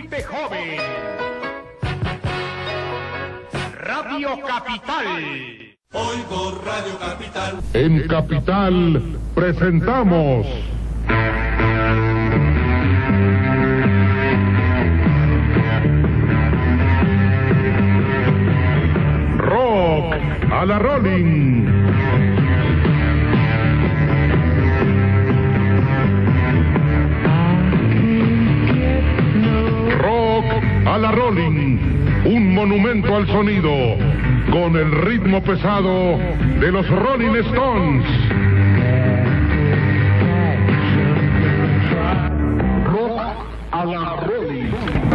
gente joven. Radio Capital. Oigo Radio Capital. En Capital presentamos Rock a la Rolling. Rock a la Rolling, un monumento al sonido, con el ritmo pesado de los Rolling Stones. Rock a la Rolling.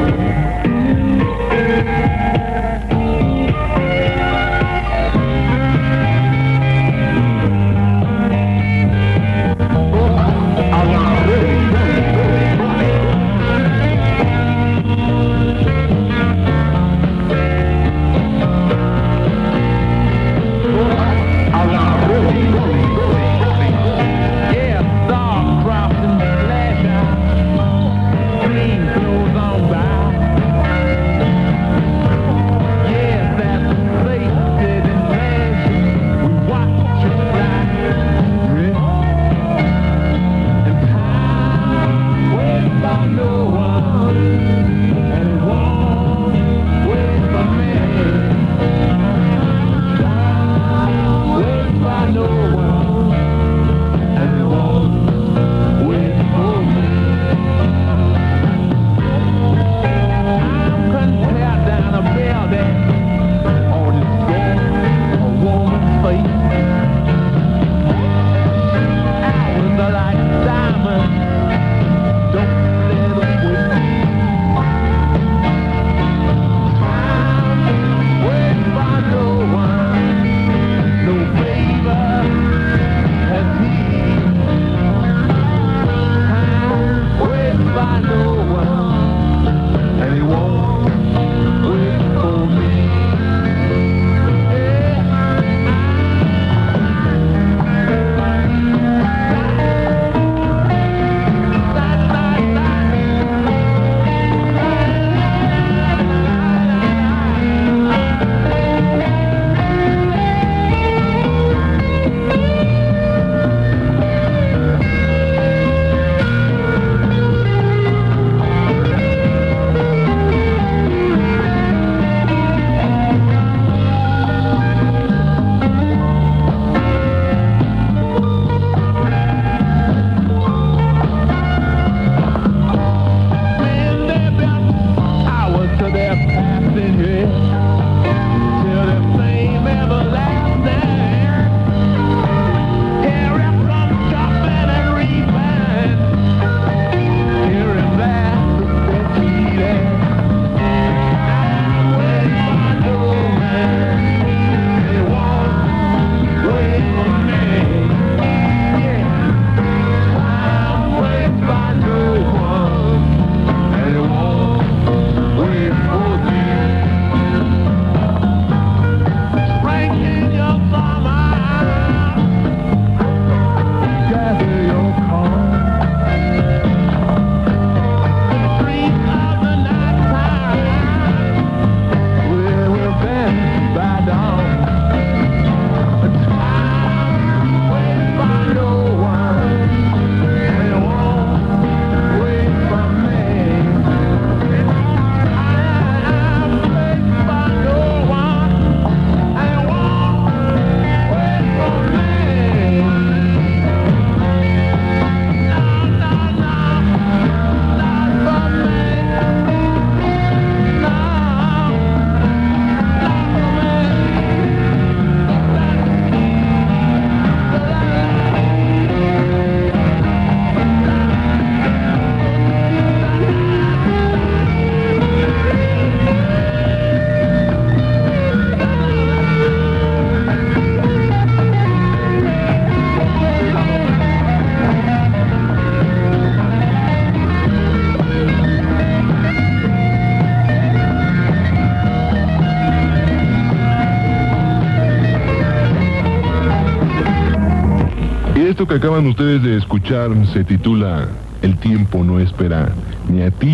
Esto que acaban ustedes de escuchar se titula El tiempo no espera ni a ti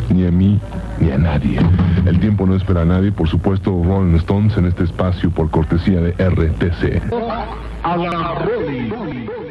ni a mí, ni a nadie. El tiempo no espera a nadie, por supuesto, Rolling Stones en este espacio por cortesía de RTC. A la Rolling.